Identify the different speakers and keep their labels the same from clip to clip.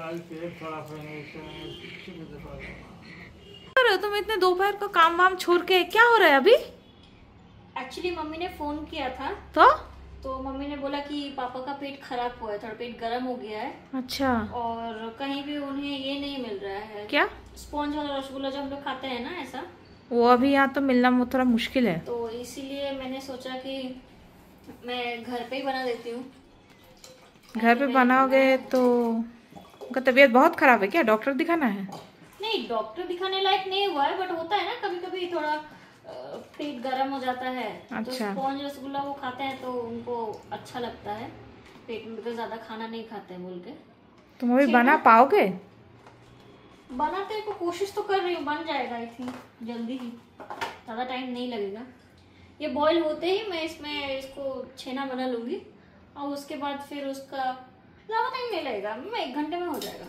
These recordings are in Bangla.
Speaker 1: आज पेट खराब है।
Speaker 2: अरे तुम इतने दोपहर को काम वाम छोड़ के क्या हो रहा है अभी?
Speaker 3: एक्चुअली मम्मी ने फोन किया था तो मम्मी ने बोला कि पापा का पेट खराब हुआ है, थोड़ा पेट गर्म हो गया है।
Speaker 2: अच्छा।
Speaker 3: और कहीं भी उन्हें ये नहीं मिल रहा है, क्या स्पॉन्ज वाला रसगुल्ला जो हम लोग खाते हैं ना, ऐसा
Speaker 2: वो अभी यहाँ तो मिलना थोड़ा मुश्किल है।
Speaker 3: तो इसीलिए मैंने सोचा कि मैं घर पे ही बना देती हूँ।
Speaker 2: घर पे बनाओगे तो उनका तबीयत बहुत खराब है क्या? डॉक्टर दिखाना है?
Speaker 3: नहीं, डॉक्टर दिखाने लायक नहीं हुआ है, बट होता है ना कभी कभी थोड़ा पेट गर्म हो जाता है।
Speaker 2: अच्छा।
Speaker 3: तो स्पॉन्ज रसगुल्ला वो खाते हैं तो उनको अच्छा लगता है, पेट में तो ज्यादा खाना नहीं खाते हैं बोल के।
Speaker 2: तुम अभी बना पाओगे?
Speaker 3: बनाते को कोशिश तो कर रही हूँ, बन जाएगा आई थिंक जल्दी ही, ज्यादा टाइम नहीं लगेगा। ये बॉईल होते ही मैं इसको छेना बना लूंगी और उसके बाद फिर उसका ज्यादा टाइम नहीं लगेगा, 1 घंटे में हो जाएगा।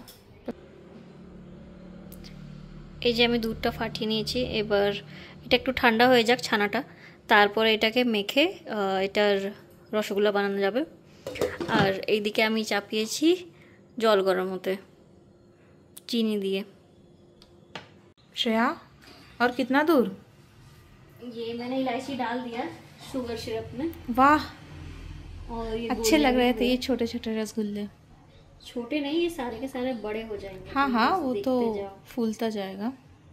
Speaker 3: এই যে আমি দুধটা ফাটিয়ে নিয়েছি, এবার এটা একটু ঠান্ডা হয়ে যাক ছানাটা, তারপরে এটাকে মেখে এটার রসগোল্লা বানানো যাবে। আর এইদিকে আমি চাপিয়েছি জল গরম হতে चीनी दिए।
Speaker 2: श्रेया, और कितना दूर?
Speaker 3: ये मैंने इलायची डाल दिया शुगर सिरप में।
Speaker 2: वाह,
Speaker 3: और ये
Speaker 2: अच्छे लग रहे थे ये छोटे छोटे रसगुल्ले।
Speaker 3: छोटे नहीं, ये सारे के सारे बड़े हो जाएंगे।
Speaker 2: हाँ हाँ, वो तो फूलता जाएगा।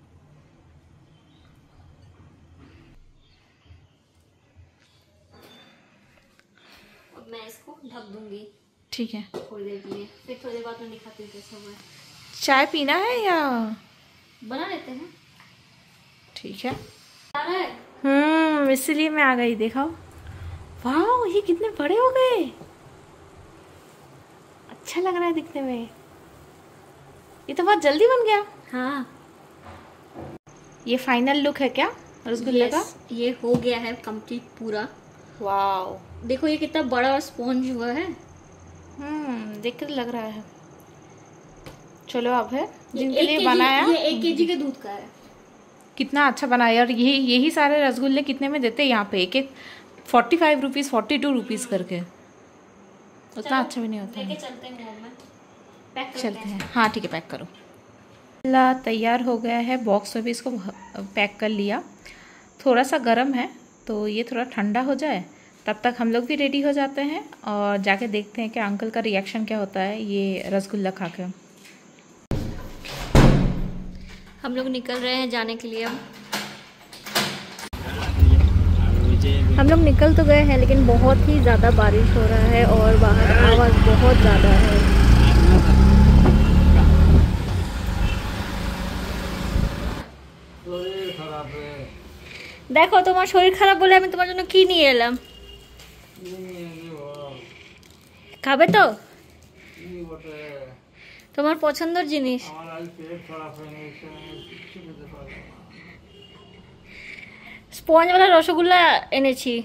Speaker 3: अब मैं इसको ढक दूंगी,
Speaker 2: ठीक है,
Speaker 3: थोड़ी देर के लिए, फिर थोड़ी देर बाद में दिखाती हूँ कैसा हुआ है।
Speaker 2: चाय पीना है या
Speaker 3: बना लेते हैं?
Speaker 2: ठीक है। इसलिए मैं आ गई। देखो, वाह, ये कितने बड़े हो गए, अच्छा लग रहा है दिखने में। ये तो बहुत जल्दी बन गया।
Speaker 3: हाँ,
Speaker 2: ये फाइनल लुक है क्या रसगुल्ले का?
Speaker 3: ये हो गया है कंप्लीट पूरा।
Speaker 2: वाओ,
Speaker 3: देखो ये कितना बड़ा स्पॉन्ज हुआ है।
Speaker 2: देख के लग रहा है। चलो अब है जिनके लिए बनाया,
Speaker 3: ये 1 kg के दूध का है।
Speaker 2: कितना अच्छा बनाया। और यही सारे रसगुल्ले कितने में देते हैं यहाँ पे? एक 45 रुपीज, 42 रुपीज करके। उतना अच्छा भी नहीं होता है।
Speaker 3: चलते हैं, पैक
Speaker 2: चलते हैं। हाँ ठीक है, पैक करो। ला, तैयार हो गया है। बॉक्स में भी इसको पैक कर लिया। थोड़ा सा गर्म है तो ये थोड़ा ठंडा हो जाए, तब तक हम लोग भी रेडी हो जाते हैं और जाके देखते हैं कि अंकल का रिएक्शन क्या होता है ये रसगुल्ला खा के।
Speaker 3: हम लोग निकल रहे हैं जाने के लिए। हम लोग निकल तो गए हैं, लेकिन बहुत ही ज़्यादा बारिश हो रहा है और बाहर आवाज़ बहुत ज़्यादा है। देखो, তোমার শরীর খারাপ বলে আমি তোমার জন্য কি নিয়ে এলাম। খাবে তো? তোমার পছন্দের জিনিস। স্পঞ্জ वाला রসগোল্লা এনেছি।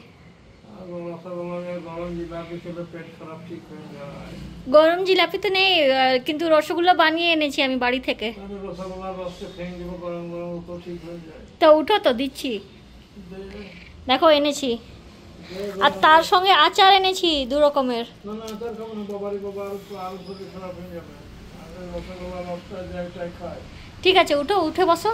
Speaker 3: গরম জিলাপি তো নেই, কিন্তু রসগোল্লা বানিয়ে এনেছি আমি বাড়ি থেকে। তো উঠো তো, দিচ্ছি। দেখো এনেছি, আর তার সঙ্গে আচার এনেছি 2 রকমের। ঠিক আছে, উঠো, উঠে বসো।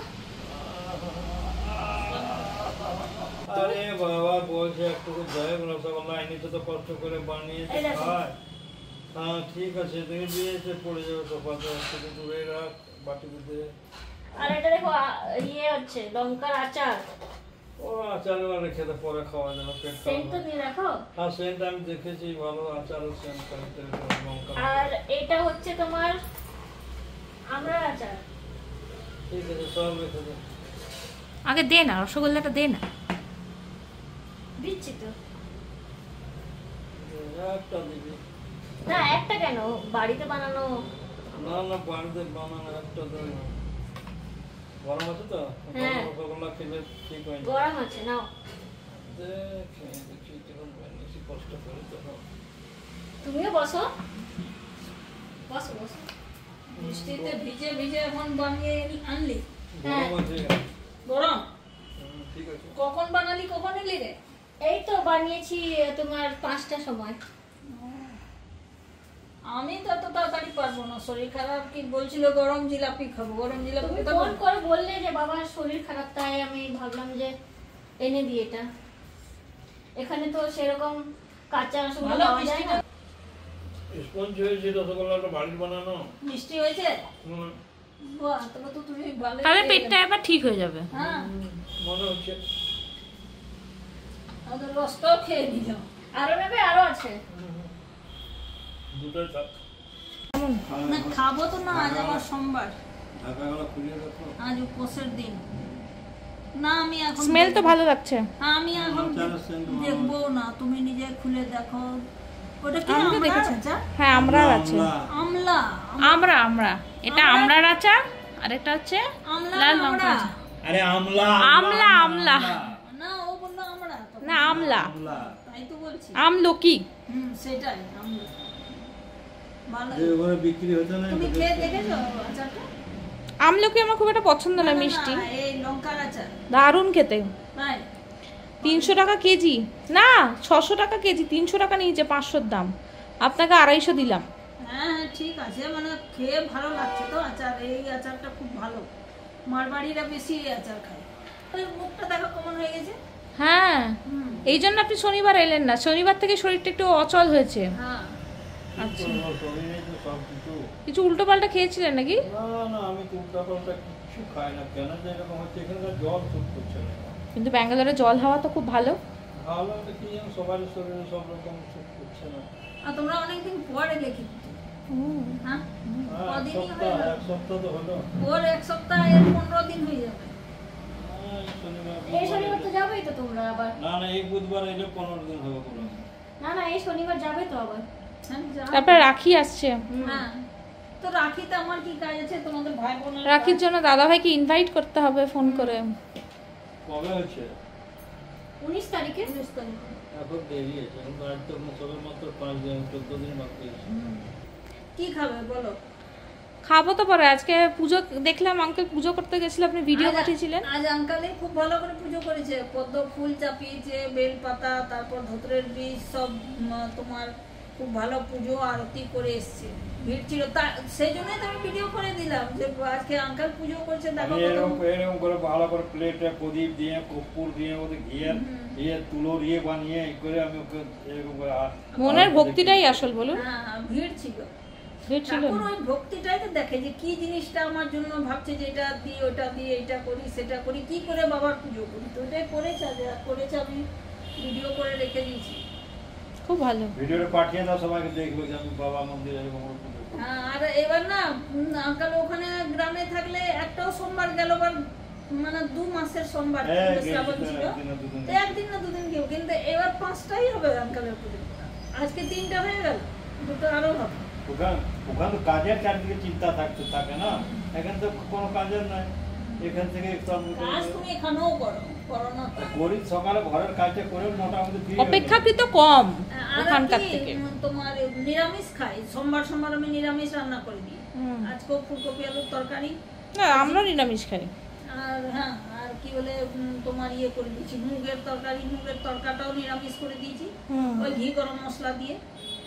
Speaker 1: আরে বাবা, বলছে একটু জয় রসগোল্লা আইনি তো কষ্ট করে বানিয়েছে খায়। হ্যাঁ ঠিক আছে, দেখে দিয়েছে, পড়ে যাবে তো পাতা, একটু দূরে রাখ বাটিতে।
Speaker 3: আর এটা দেখো, ইয়ে হচ্ছে লঙ্কার আচার।
Speaker 1: ও আচার মানে খেতে পরে খাওয়া যাবে, পেট খারাপ।
Speaker 3: সেন্ট তো দিয়ে রাখো।
Speaker 1: হ্যাঁ, সেন্ট আমি দেখেছি, ভালো আচার সেন্ট করতে লঙ্কা।
Speaker 3: আর এটা হচ্ছে তোমার আমড়ার আচার।
Speaker 1: ঠিক আছে, সব রেখে দে।
Speaker 2: আগে দে না, রসগোল্লাটা দে না।
Speaker 3: দিচ্ছি তো।
Speaker 1: একটা দিবি
Speaker 3: না, একটা কেন, বাড়িতে বানানো।
Speaker 1: না না, বাড়িতে বানানো একটা দেয় না। গরম আছে তো?
Speaker 3: হ্যাঁ,
Speaker 1: রসগোল্লা খেলে ঠিক হয় না।
Speaker 3: গরম আছে, নাও।
Speaker 1: দেখি কেমন বানিয়েছি, কষ্ট করে তো।
Speaker 3: তুমিও বসো, বসো বসো। বৃষ্টিতে ভিজে ভিজে এখন বানিয়ে আনলি?
Speaker 1: গরম আছে।
Speaker 3: গরম?
Speaker 1: ঠিক আছে।
Speaker 3: কখন বানালি, কখন এলি রে? এই তো বানিয়েছি তোমার 5টার সময়।
Speaker 4: আমি তো এত তাড়াতাড়ি পারবো না, শরীর খারাপ। কি বলছিল গরম জিলাপি খাবো, গরম জিলাপি
Speaker 3: তুমি
Speaker 4: কোথায়
Speaker 3: ফোন
Speaker 4: পাবো?
Speaker 3: করে বললে যে বাবার শরীর খারাপ, তাই আমি ভাবলাম যে এনে দিই এটা। এখানে তো সেরকম কাঁচা রসগোল্লা
Speaker 4: ভালো
Speaker 3: পাওয়া যায় না।
Speaker 1: স্পঞ্জ হয়েছে রসগোল্লাটা বাড়ির বানানো।
Speaker 4: মিষ্টি হয়েছে?
Speaker 1: হুম,
Speaker 4: বাহ, তবে তো তুমি ভালো।
Speaker 2: তাহলে পেটটা এবার ঠিক হয়ে যাবে।
Speaker 4: হ্যাঁ,
Speaker 1: মনে হচ্ছে।
Speaker 4: আমাদের রসটাও খেয়ে নিলাম।
Speaker 3: আরো নেবে? আরো আছে।
Speaker 1: দুটোই থাক।
Speaker 4: না খাবো তো না, আজ আমার সোমবার,
Speaker 1: ঢাকাগুলো খুলিয়ে রাখো।
Speaker 4: আজ উপোসের দিন। না আমি এখন
Speaker 2: স্মেল তো ভালো লাগছে।
Speaker 4: আমি এখন
Speaker 1: চালের সেন্ট ভালো।
Speaker 4: দেখবো না, তুমি নিজে খুলে দেখো। ওটা কি
Speaker 2: আমি তো
Speaker 4: আমড়ার
Speaker 2: দেখেছি।
Speaker 4: আচার?
Speaker 2: হ্যাঁ আমরার আছে।
Speaker 1: আমলা।
Speaker 4: আমলা।
Speaker 2: আমরা এটা আমরার আচার, আর একটা হচ্ছে
Speaker 4: আমলা
Speaker 2: লাল
Speaker 4: না
Speaker 2: লঙ্কা
Speaker 4: আমড়া?
Speaker 2: আচার।
Speaker 1: আরে আমলা।
Speaker 2: আমলা, আমলা।
Speaker 4: না ও বললো আমড়া তো।
Speaker 2: না আমলা,
Speaker 1: আমলা।
Speaker 4: তাই তো বলছি।
Speaker 2: আমলকি।
Speaker 4: সেটাই আমলা। ভালো।
Speaker 1: যে ওখানে বিক্রি হতো না।
Speaker 4: তুমি খেয়ে দেখেছো আচারটা?
Speaker 2: আমলকি আমার খুব একটা পছন্দ না,
Speaker 4: না,
Speaker 2: মিষ্টি।
Speaker 4: না, এই লঙ্কার আচার।
Speaker 2: দারুণ খেতে।
Speaker 4: তাই
Speaker 2: 300 টাকা কেজি, না 600 টাকা কেজি, 300 টাকা নিয়েছে 500 দাম, আপনাকে 250 দিলাম।
Speaker 4: হ্যাঁ ঠিক আছে, মানে খেয়ে ভালো লাগছে তো আচার। এই আচারটা খুব ভালো, মারবাড়িরা বেশি এই আচার খায়। ওই মুখটা দেখো কেমন হয়ে গেছে।
Speaker 2: হ্যাঁ, এই জন্য আপনি শনিবার এলেন না, শনিবার থেকে শরীরটা একটু অচল হয়েছে।
Speaker 4: হ্যাঁ
Speaker 2: আচ্ছা,
Speaker 1: শরীরে তো সব কিছু।
Speaker 2: কিছু উল্টো পাল্টা খেয়েছিলেন নাকি?
Speaker 1: না না, আমি তো উল্টাপাল্টা কিছু খাই না। কেন যে এরকম হচ্ছে, এখানকার জল শুট করছে না।
Speaker 2: কিন্তু ব্যাঙ্গালোরে জল হাওয়া তো খুব ভালো।
Speaker 1: ভালো হলে কি যেন সবার শরীরে সব রকম শুট করছে না।
Speaker 4: আর তোমরা অনেকদিন পরে দেখি। হ্যাঁ
Speaker 1: হ্যাঁ,
Speaker 4: কদিনই হয়ে গেল?
Speaker 1: এক সপ্তাহ তো হলো।
Speaker 4: ওর এক সপ্তাহ, এর 15 দিন হয়ে যাবে।
Speaker 1: হ্যাঁ, শনিবার
Speaker 3: এই শনিবার তো যাবেই তো তোমরা আবার।
Speaker 1: না না, এই বুধবার এলে 15 দিন হবে পুরো।
Speaker 3: না না, এই শনিবার যাবে তো আবার।
Speaker 4: হ্যাঁ, যা।
Speaker 2: তারপরে রাখি আসছে।
Speaker 4: হ্যাঁ তো রাখিতে আমার কি কাজ আছে? তোমাদের ভাই বোনের
Speaker 2: রাখির জন্য দাদাভাইকে ইনভাইট করতে হবে ফোন করে।
Speaker 1: কবে হচ্ছে?
Speaker 3: 19 তারিখে।
Speaker 4: 19 তারিখ।
Speaker 1: এখন দেরি আছে, এখন আজ তো সবে মাত্র 5 দিন 14 দিন বাকি আছে।
Speaker 4: কি খাবে বলো?
Speaker 2: খাবো তো পরে। আজকে পুজো দেখলাম, আঙ্কেল পুজো করতে গেছিল, আপনি ভিডিও পাঠিয়েছিলেন।
Speaker 4: আজ আঙ্কালে খুব ভালো করে পুজো করেছে। পদ্ম ফুল চাপিয়েছে, বেল পাতা, তারপর ধুতরের বীজ সব তোমার খুব ভালো পুজো আরতি করে এসছে। ভিড় ছিল, সেই জন্যই তো আমি ভিডিও করে দিলাম যে আজকে আঙ্কাল পুজো করছে, দেখো
Speaker 1: আমি
Speaker 4: কত।
Speaker 1: এরকম করে ভালো করে প্লেটে প্রদীপ দিয়ে, কর্পূর দিয়ে, ওদের ঘিয়ে তুলোর বানিয়ে এই করে আমি ওকে এরকম করে
Speaker 2: মনের ভক্তিটাই আসল, বলুন।
Speaker 4: হ্যাঁ ভিড় ছিল।
Speaker 2: ভিড় ছিল।
Speaker 4: ঠাকুর ওই ভক্তিটাই তো দেখে যে কি জিনিসটা আমার জন্য ভাবছে যে এটা দিই ওটা দিয়ে এটা করি সেটা করি, কি করে বাবার পুজো করি। তো ওটাই করেছে, আমি ভিডিও করে রেখে দিয়েছি।
Speaker 2: খুব ভালো।
Speaker 1: ভিডিওটা পাঠিয়ে দাও, সবাইকে দেখবে যে আমি বাবা মন্দিরে এরকম করে পুজো করি।
Speaker 4: হ্যাঁ, আর এবার না আঙ্কাল ওখানে গ্রামে থাকলে একটাও সোমবার গেল, মানে 2 মাসের সোমবার শ্রাবণ ছিল, তো একদিন না দুদিন কেউ, কিন্তু এবার 5টাই হবে আঙ্কালের পুজো। আজকে 3টা হয়ে গেল, 2টো আরো হবে।
Speaker 1: ওখানে তো কাজের চারদিকে চিন্তা থাকে না, এখানে তো কোনো কাজের নাই। এখান থেকে একটু আমি
Speaker 4: কাজ তুমি এখানেও করো না তা।
Speaker 1: করি, সকালে ঘরের কাজটা করে মোটামুটি free হয়ে যাই।
Speaker 2: অপেক্ষাকৃত কম
Speaker 4: আর
Speaker 2: ওখানকার
Speaker 4: কি,
Speaker 2: থেকে।
Speaker 4: তোমার নিরামিষ খাই, সোমবার আমি নিরামিষ রান্না করে দিই। আজকেও ফুলকপি আলুর তরকারি,
Speaker 2: না আমরা নিরামিষ খাই।
Speaker 4: আর হ্যাঁ আর কি বলে তোমার করে দিয়েছি মুগের তরকাটাও নিরামিষ করে দিয়েছি, ওই ঘি গরম মশলা দিয়ে।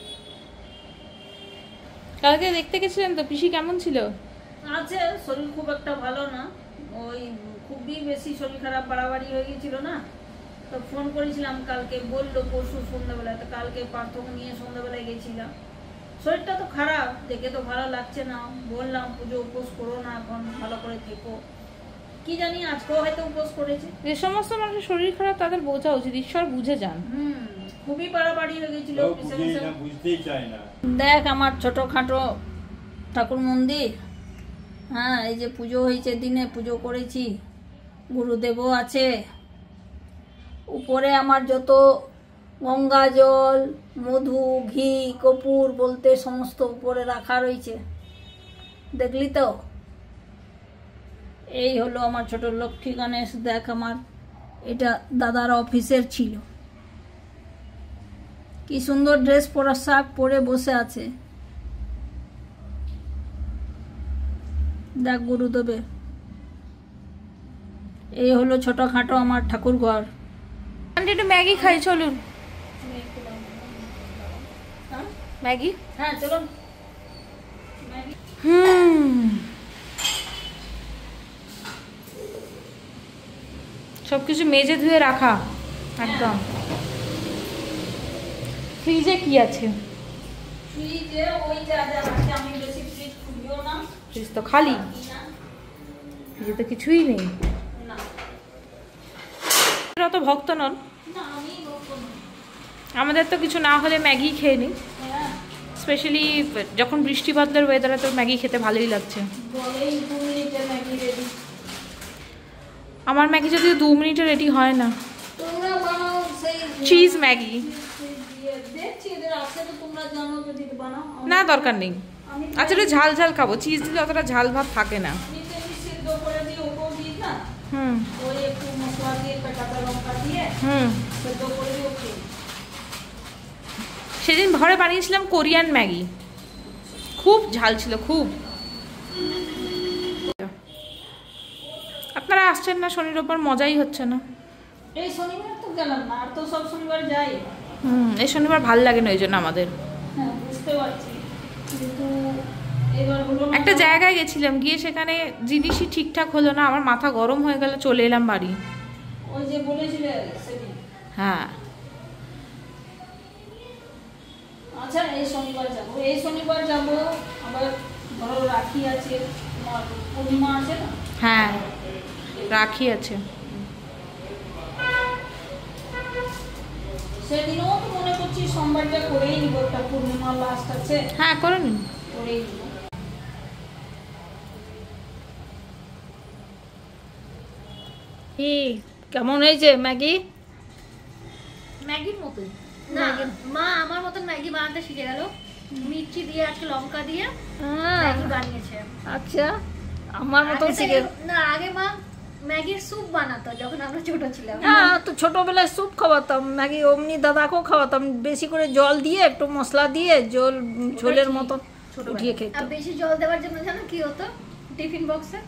Speaker 2: কালকে দেখতে গেছিলেন তো, পিসি কেমন ছিল?
Speaker 4: আছে, শরীর খুব একটা ভালো না, ওই খুবই বেশি শরীর খারাপ বাড়াবাড়ি হয়ে গেছিল না, তো ফোন করেছিলাম কালকে, বললো পরশু সন্ধ্যাবেলায়, তো কালকে পার্থক্য নিয়ে সন্ধ্যাবেলায় গেছিলাম। শরীরটা তো খারাপ, দেখে তো ভালো লাগছে না, বললাম পুজো উপোস করো না, এখন ভালো করে থেকো। কি জানি আজকেও হয়তো উপোস করেছে।
Speaker 2: যে সমস্ত মানুষের শরীর খারাপ তাদের বোঝা উচিত, ঈশ্বর বুঝে যান।
Speaker 4: খুবই বাড়াবাড়ি হয়ে গেছিল।
Speaker 1: বুঝতেই চায় না।
Speaker 4: দেখ আমার ছোটখাটো ঠাকুর মন্দির, হ্যাঁ এই যে পুজো হয়েছে, দিনে পুজো করেছি, গুরুদেবও আছে, উপরে আমার যত গঙ্গা জল, মধু, ঘি, কর্পূর বলতে সমস্ত উপরে রাখা রয়েছে, দেখলি তো। এই হলো আমার ছোট লক্ষ্মী গণেশ। দেখ আমার এটা দাদার অফিসের ছিল, কি সুন্দর ড্রেস পোশাক পরে বসে আছে। দেখ গুরুদেবের। এই হলো ছোটখাটো আমার ঠাকুর ঘর।
Speaker 2: আন্টি একটু ম্যাগি খাই, চলুন। ম্যাগি?
Speaker 4: হ্যাঁ চলুন।
Speaker 2: সবকিছু মেজে ধুয়ে রাখা একদম। ফ্রিজে কি আছে?
Speaker 4: ফ্রিজে ওই যা যা আছে, আমি বেশি ফ্রিজ খুলিও না।
Speaker 2: ফ্রিজ তো খালি, ফ্রিজে তো কিছুই নেই।
Speaker 4: না
Speaker 2: অত ভক্ত নন,
Speaker 4: না আমি বলবো না।
Speaker 2: আমাদের তো কিছু না হলে ম্যাগি খেয়ে নিই,
Speaker 4: হ্যাঁ
Speaker 2: স্পেশালি যখন বৃষ্টি বাদলের ওয়েদারে তো ম্যাগি খেতে ভালোই লাগছে।
Speaker 4: বলেই 2 মিনিটে ম্যাগি রেডি।
Speaker 2: আমার ম্যাগি যদিও 2 মিনিটে রেডি হয় না,
Speaker 4: তোমরা বানাও সেই
Speaker 2: চিজ ম্যাগি।
Speaker 4: দেখছি এদের আছে তো, তোমরা জানো যদি বানাও।
Speaker 2: না দরকার নেই, আচ্ছা একটু ঝাল ঝাল খাবো, চিজ দিলে অতটা ঝাল ভাব থাকে না।
Speaker 4: নিচে সিদ্ধ করে দিয়ে ওপর দিই না,
Speaker 2: হুম
Speaker 4: ওই একটু মশলা দিয়ে কাঁচা লঙ্কা দিয়ে সিদ্ধ করে দিয়ে ওকে।
Speaker 2: সেদিন ঘরে বানিয়েছিলাম কোরিয়ান ম্যাগি, খুব ঝাল ছিল খুব। আপনারা আসছেন না শনি রোববার, মজাই হচ্ছে না।
Speaker 4: এই শনিবার তো গেলাম না, আর তো সব শনিবার যাই।
Speaker 2: এই শনিবার ভাল লাগে না ওই জন্য আমাদের।
Speaker 4: হ্যাঁ বুঝতে পারছি, কিন্তু এবার হলো না।
Speaker 2: একটা জায়গায় গেছিলাম, গিয়ে সেখানে জিনিসই ঠিকঠাক হলো না, আমার মাথা গরম হয়ে গেল, চলে এলাম বাড়ি।
Speaker 4: ওই যে বলেছিলে সেদিন।
Speaker 2: হ্যাঁ
Speaker 4: আচ্ছা এই শনিবার যাবো, এই শনিবার যাবো। আবার ধরো রাখি আছে, তোমার পূর্ণিমা আছে না।
Speaker 2: হ্যাঁ রাখি আছে।
Speaker 4: সেদিনও তো মনে করছি সোমবারটা করেই নিব, একটা পূর্ণিমা লাস্ট আছে,
Speaker 2: হ্যাঁ করে নিন।
Speaker 4: করেই নিব। কি কেমন হয়েছে ম্যাগি?
Speaker 2: ম্যাগির মতোই।
Speaker 3: না মা আমার মতন ম্যাগি বানাতে শিখে গেল, মির্চি দিয়ে আজকে লঙ্কা দিয়ে ম্যাগি বানিয়েছে।
Speaker 4: আচ্ছা আমার মতন
Speaker 3: আগে
Speaker 4: শিখে।
Speaker 3: তো- না আগে মা ম্যাগির স্যুপ বানাতো যখন আমরা ছোট ছিলাম।
Speaker 4: হ্যাঁ তো ছোটবেলায় স্যুপ খাওয়াতাম, ম্যাগি অমনি দাদাকেও খাওয়াতাম, বেশি করে জল দিয়ে একটু মশলা দিয়ে ঝোলের মতন উঠিয়ে
Speaker 3: আর
Speaker 4: খেতাম।
Speaker 3: বেশি জল দেওয়ার জন্য জানো কি হতো, টিফিন বক্সে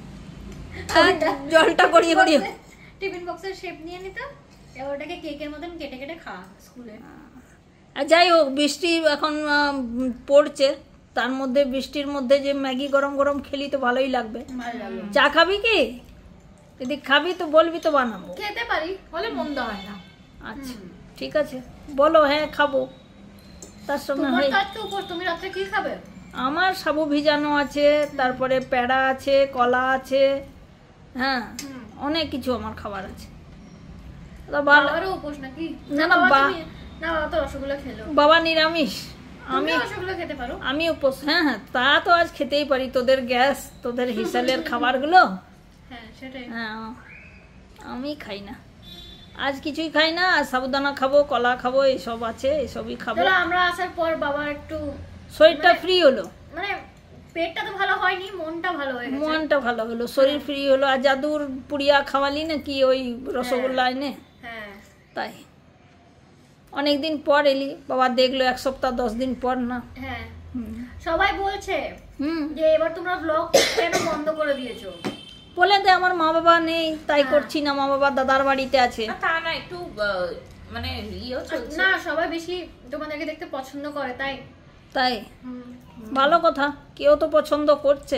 Speaker 4: জলটা গড়িয়ে গড়িয়ে।
Speaker 3: টিফিন বক্সের শেপ নিয়ে নিতাম, এবার ওটাকে কেকের মতন কেটে কেটে খাওয়া স্কুলে।
Speaker 4: আর যাই হোক, বৃষ্টি এখন পড়ছে, তার মধ্যে বৃষ্টির মধ্যে যে ম্যাগি গরম গরম খেলি তো ভালোই লাগবে।
Speaker 3: ভালো লাগে,
Speaker 4: চা খাবি কি? যদি খাবি তো বলবি তো বানাবো।
Speaker 3: খেতে পারি,
Speaker 2: হলে মন্দ হয় না।
Speaker 4: আচ্ছা ঠিক আছে, বলো হ্যাঁ খাবো। তার সঙ্গে
Speaker 3: তোমার
Speaker 4: হয়
Speaker 3: তো আজকে উপর, তুমি রাত্রে কি খাবে?
Speaker 4: আমার সাবু ভিজানো আছে, তারপরে প্যাড়া আছে, কলা আছে, হ্যাঁ অনেক কিছু আমার খাবার আছে। তা
Speaker 3: বাবারও উপোস নাকি?
Speaker 4: না, না,
Speaker 3: না বাবা তো রসগোল্লা খেলো।
Speaker 4: বাবা নিরামিষ, আমি
Speaker 3: রসগোল্লা খেতে পারো।
Speaker 4: আমি উপোস। হ্যাঁ হ্যাঁ তা তো আজ খেতেই পারি, তোদের গ্যাস, তোদের হিসালের খাবারগুলো।
Speaker 3: হ্যাঁ সেটাই।
Speaker 4: হ্যাঁ আমি খাই না, আজ কিছুই খাই না। আর সাবুদানা খাবো, কলা খাবো, এসব আছে, এসবই খাবো।
Speaker 3: চলো আমরা আসার পর বাবা একটু
Speaker 4: শরীরটা ফ্রি হলো,
Speaker 3: মানে পেটটা তো ভালো হয়নি, মনটা ভালো হয়ে গেছে।
Speaker 4: মনটা ভালো হলো, শরীর ফ্রি হলো। আর জাদুর পুড়িয়া খাওয়ালি না কি ওই রসগোল্লা এনে,
Speaker 3: হ্যাঁ
Speaker 4: তাই অনেকদিন পর এলি, বাবা দেখলো 1 সপ্তাহ 10 দিন পর না।
Speaker 3: হ্যাঁ সবাই বলছে যে এবার তোমরা ব্লগ কেন বন্ধ করে দিয়েছো।
Speaker 4: বলে দে আমার মা বাবা নেই তাই করছি না, মা বাবা দাদার বাড়িতে আছে।
Speaker 2: তা না একটু মানে ইয়েও চলছে
Speaker 3: না সবাই বেশি তোমাদেরকে দেখতে পছন্দ করে তাই।
Speaker 4: তাই ভালো কথা, কেউ তো পছন্দ করছে।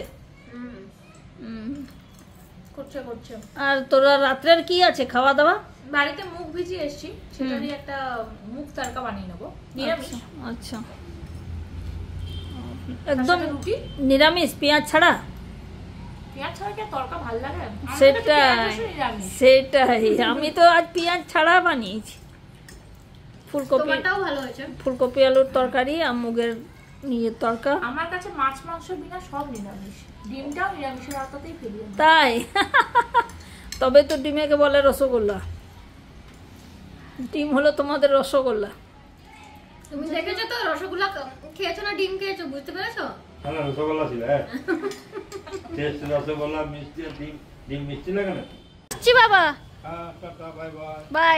Speaker 3: করছে করছে।
Speaker 4: আর তোরা রাত্রের কি আছে খাওয়া দাওয়া?
Speaker 2: বাড়িতে মুগ ভিজিয়ে এসেছি, সেটারই একটা মুগ তরকা বানিয়ে নেবো নিরামিষ।
Speaker 4: আচ্ছা একদম
Speaker 2: রুটি
Speaker 4: নিরামিষ, পেঁয়াজ ছাড়া?
Speaker 2: পেঁয়াজ ছাড়া কি তরকা ভালো লাগে?
Speaker 4: সেটাই আমি তো আজ পেঁয়াজ ছাড়া বানিয়েছি। ফুলকপি,
Speaker 3: তোমারটাও ভালো হয়েছে।
Speaker 4: ফুলকপি আলুর তরকারি আর মুগের নিয়ের তরকা।
Speaker 2: আমার কাছে মাছ মাংস বিনা সব নিরামিষ, ডিমটাও নিরামিষের আওতাতেই ফেলি।
Speaker 4: তাই তবে তো ডিমেকে বলে রসগোল্লা, ডিম হলো তোমাদের রসগোল্লা।
Speaker 3: তুমি দেখেছো তো রসগোল্লা খেয়েছো না ডিম খেয়েছো, বুঝতে পেরেছো?
Speaker 1: হ্যাঁ রসগোল্লা ছিল, হ্যাঁ টেস্ট রসগোল্লা, মিষ্টি ডিম, ডিম মিষ্টি লাগে না?
Speaker 3: আসছি বাবা,
Speaker 1: হ্যাঁ টাটা বাই বাই।
Speaker 3: বাই।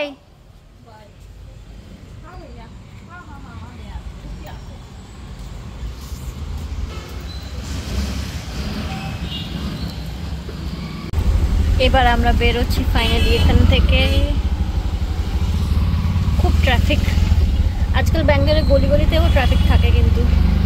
Speaker 3: এবার আমরা বেরোচ্ছি ফাইনালি এখান থেকে। খুব ট্রাফিক আজকাল, ব্যাঙ্গালোরের গলি গলিতেও ট্রাফিক থাকে কিন্তু